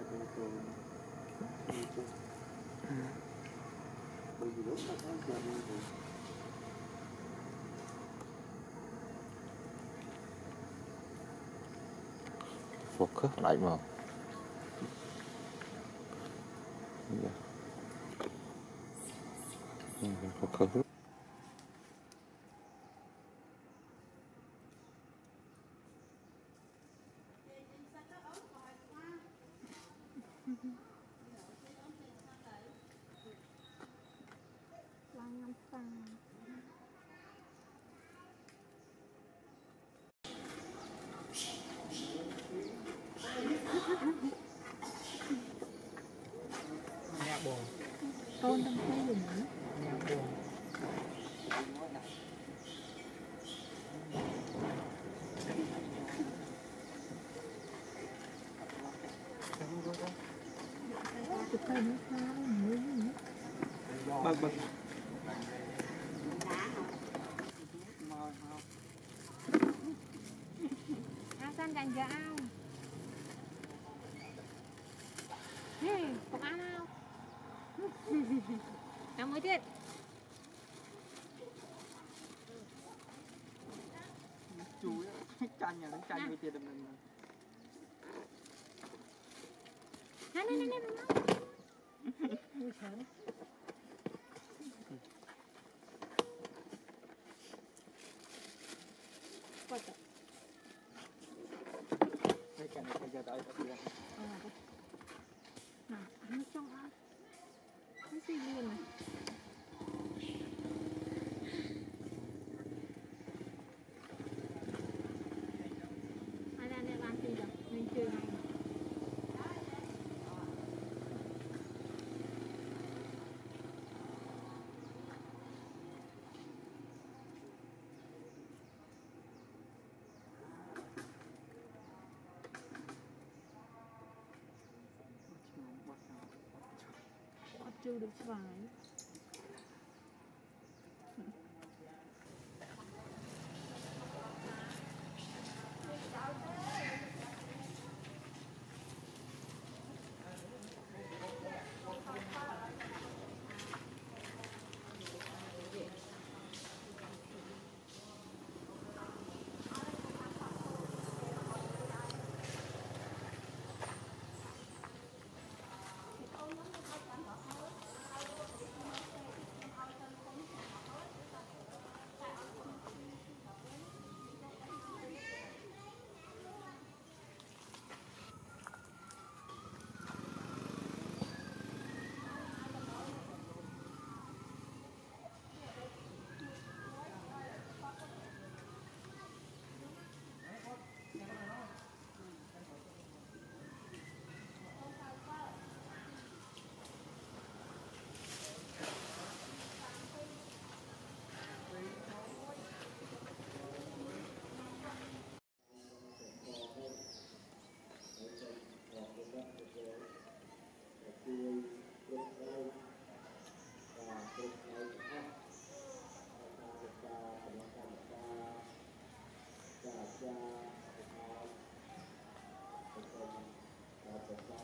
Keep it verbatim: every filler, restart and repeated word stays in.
Focus lại mà focus nhà buồn con đang thấy gì nữa nhà buồn chụp cây nó xa đó nữa bật bật ao xanh càng giờ ao hey không ăn ao ăn mới tiết chú chăn nhà nó chăn với tiền mình này này này này ui trời quay tập đây cái này bây giờ tới tập liền nào ăn nó trong ao nó xì liền này ai ra đây làm gì rồi mình chơi này chưa được vài Hãy subscribe cho kênh Ghiền Mì Gõ để không bỏ lỡ những video hấp dẫn.